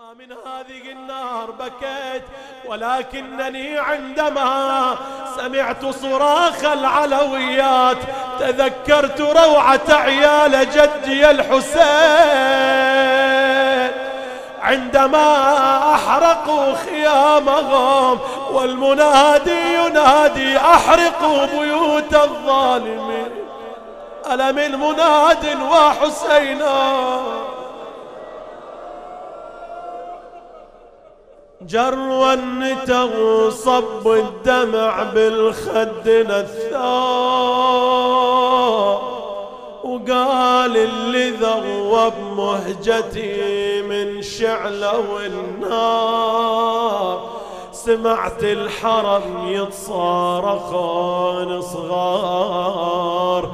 من هذه النار بكيت، ولكنني عندما سمعت صراخ العلويات تذكرت روعة عيال جدي الحسين عندما أحرقوا خيامهم والمنادي ينادي أحرقوا بيوت الظالمين. ألا من مناد وحسينا جروا النتغ صب الدمع بالخد نثار، وقال اللي ذوب مهجتي من شعله والنار، سمعت الحرم يتصارخون صغار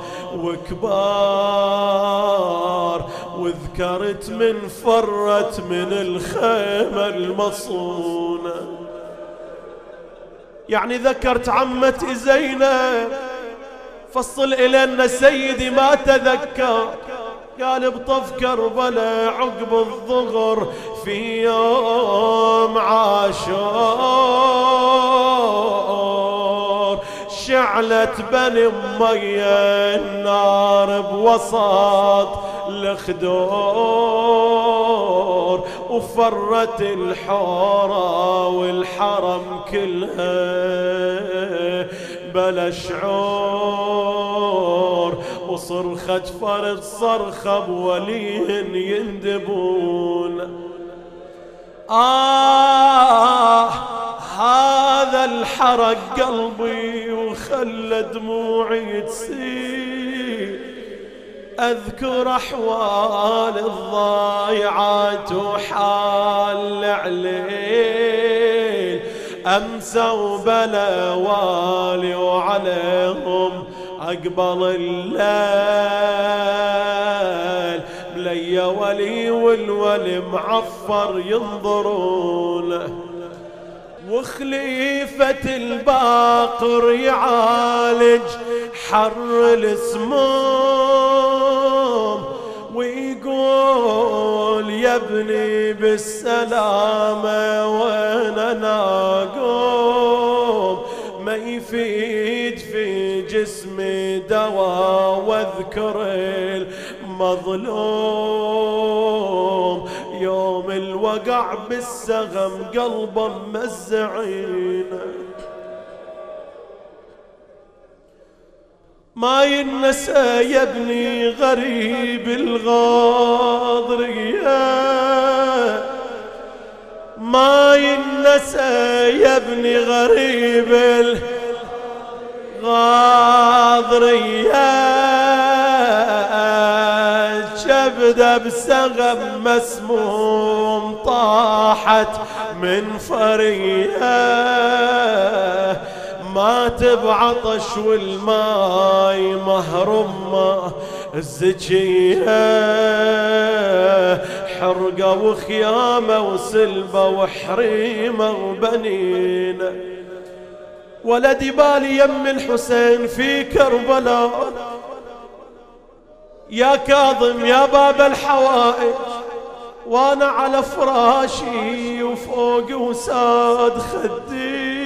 وكبار، وذكرت من فرت من الخيمة المصونة. يعني ذكرت عمتي زينب، فصل إلينا سيدي ما تذكر، قال بطف كربلاء عقب الظهر في يوم عاشور، شعلت بني أمية النار بوسط الخدور، وفرت الحورة والحرم كلها بلا شعور، وصرخت فرد صرخة بوليهن يندبون. هذا الحرق قلبي وخلى دموعي تسيل، أذكر أحوال الضايعات وحال عليل، أمسوا بلا والي وعليهم أقبل الليل، بلي ولي والولي معفر ينظرون، وخليفة الباقر يعالج حر السموم، ويقول يا ابني بالسلامة وين انا قوم، ما يفيد في جسمي دواء واذكر المظلوم، يوم الوقع بالسغم قلبه مزعين، ما ينسى يا ابني غريب الغاضرية، ما ينسى يا ابني غريب الغاضرية، شبده بسغم مسموم طاحت من فريه، مات بعطش والماي مهرمه الزكيه، حرقه وخيامه وسلبه وحريمه وبنينه. ولدي بالي يم الحسين في كربلاء، يا كاظم يا باب الحوائج، وانا على فراشي وفوق وساد خدي،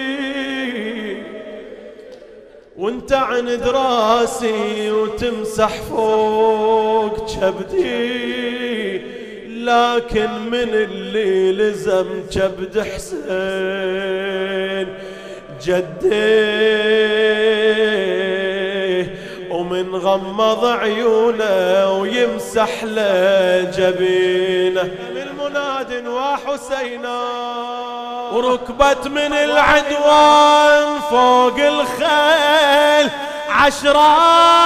وانت عند راسي وتمسح فوق كبدي، لكن من اللي لزم كبد حسين جدي، ومن غمض عيونه ويمسح له جبينه، المناد وحسينا، وركبت من العدوان فوق الخيل 10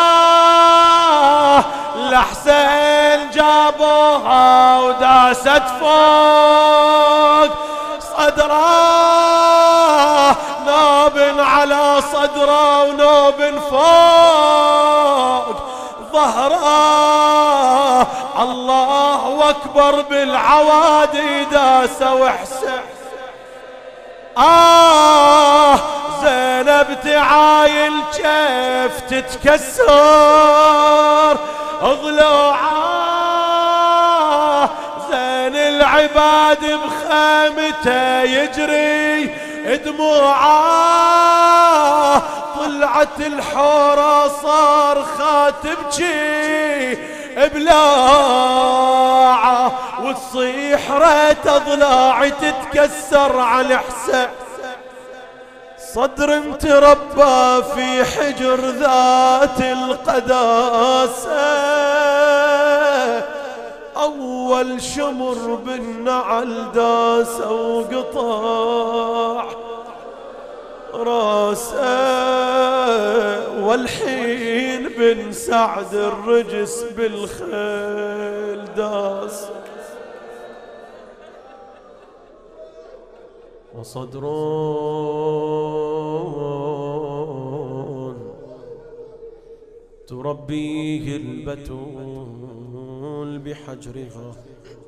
لحسين جابوها وداست فوق صدره، نوب على صدره ونوب فوق ظهره، الله أكبر بالعوادي داس وحسين. زينب تعايل كيف تتكسر ضلوعه، زين العباد بخيمته يجري دموعه، طلعت الحورة صارخة تبكي بلاعه، وتصيح ريت ضلاعي تتكسر على حسن صدر متربى في حجر ذات القداسة، أول شمر بالنعل داسه وقطع راسه، والحين بن سعد الرجس بالخيل داس، وصدر تربيه البتول بحجرها.